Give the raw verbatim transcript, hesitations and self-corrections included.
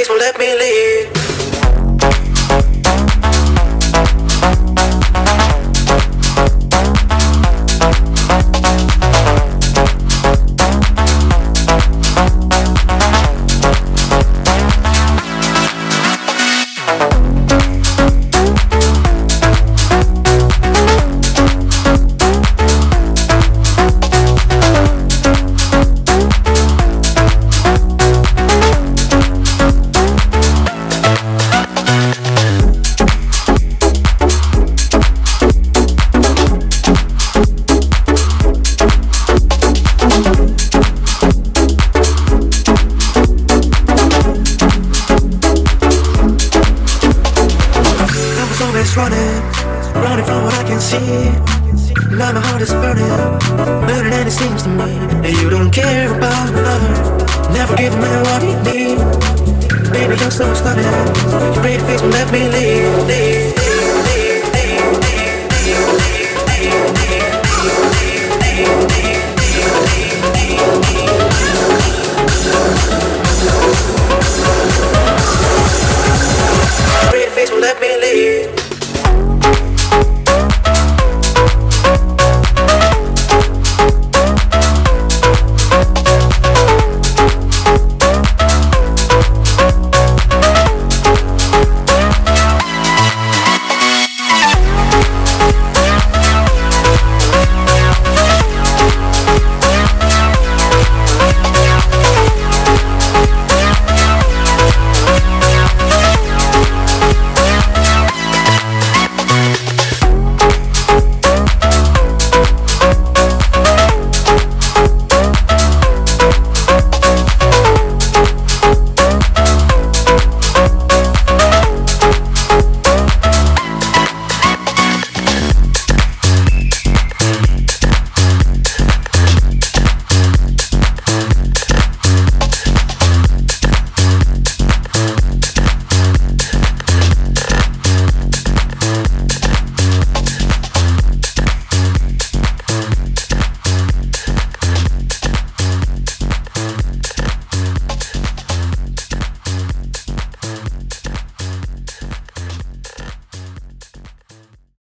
face won't let me leave. Running, running from what I can see. Now my heart is burning, burning and it seems to me that you don't care about another, never give me what you need. Baby, you're so stunning, your pretty face won't let me leave, leave.